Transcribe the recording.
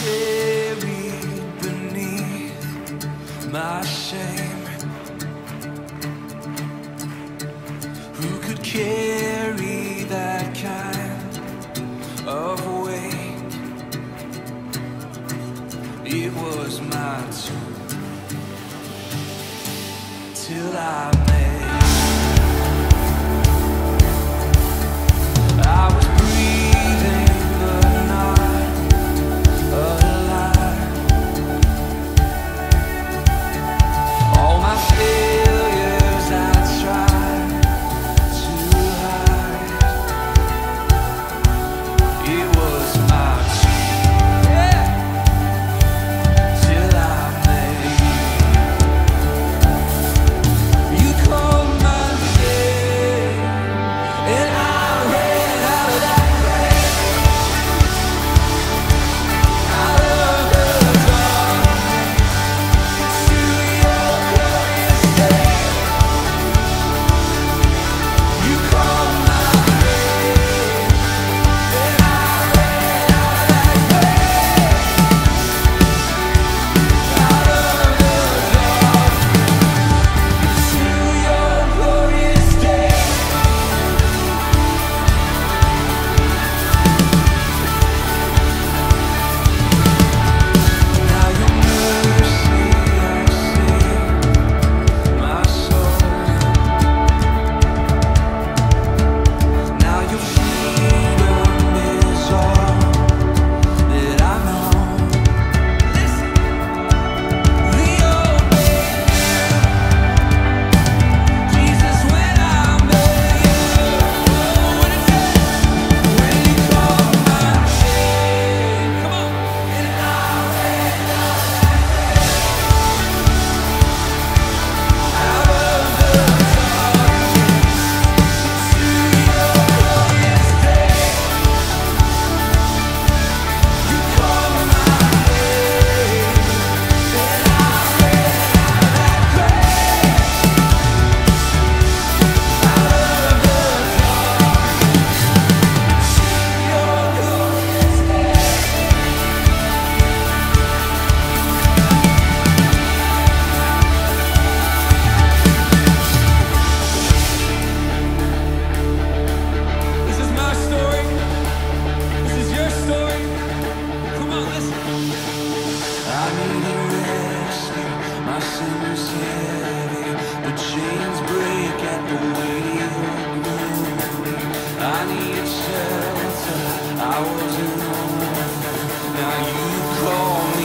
buried beneath my shame? Who could carry that kind of weight? It was my turn till I met. I was breathing but not alive. All my failures I tried to hide. It was my turn till I met you. You called my name and I ran out of that grave, out of the darkness to your glorious day. You called my name and I ran out of that grave, out of the darkness to your glorious day. Now your mercy has saved my soul. Now your freedom is all that I know. Listen, the old me knew Jesus when I met you. What it says when you called my name. Come on, and I ran out of that grave, out of the darkness to your glorious day. You called my name, and I ran out of that grave, out of the darkness to your glorious day. This is my story. This is your story. Come on, listen. I needed rescue. My sin was heavy. The chains break at the weight of glory. I needed shelter. I was alone. Now you call me